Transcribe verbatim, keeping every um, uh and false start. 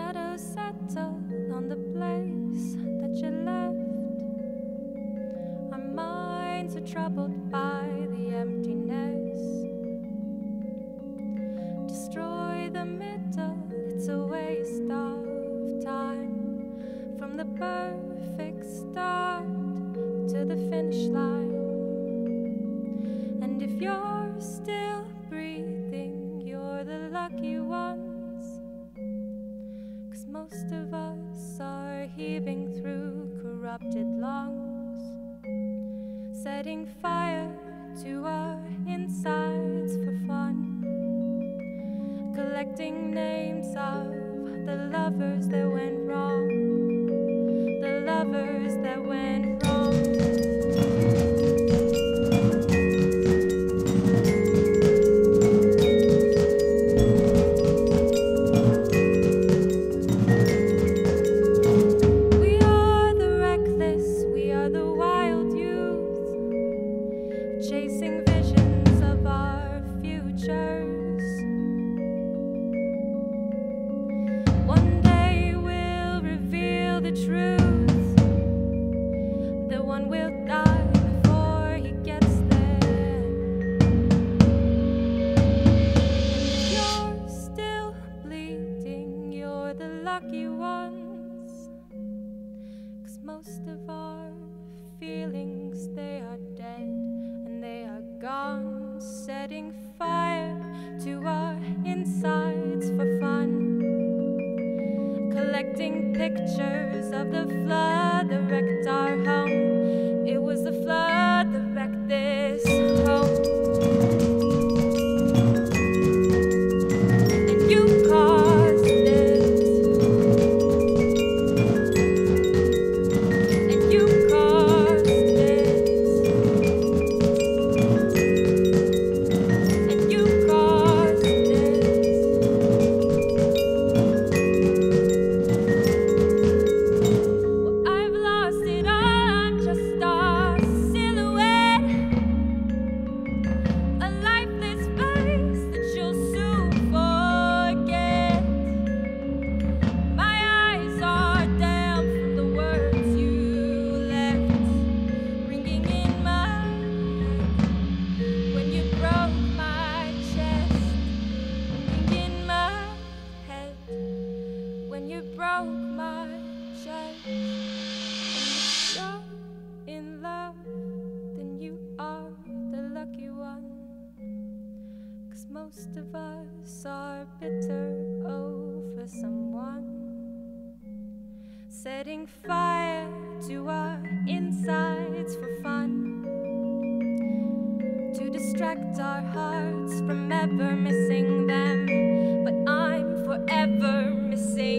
shadows settle on the place that you left. Our minds are troubled by the emptiness. Destroy the middle, it's a waste of time. From the perfect start to the finish line. And if you're still breathing, you're the lucky ones. 'Cause most of us are heaving through corrupted lungs, setting fire to our insides for fun, collecting names of the lovers that went wrong, the lovers that went wrong. Chasing visions of our futures. One day we'll reveal the truth. The one will die before he gets there. If you're still bleeding, you're the lucky ones. 'Cause most of our feelings, they are dead. They are gone, setting fire to our insides for fun, collecting pictures of the flood that wrecked our home. It was the flood that wrecked this home. And you caused it. And you caused it. You broke my chest. And if you're in love, then you are the lucky one. 'Cause most of us are bitter over someone, setting fire to our insides for fun, to distract our hearts from ever missing them. But I'm forever missing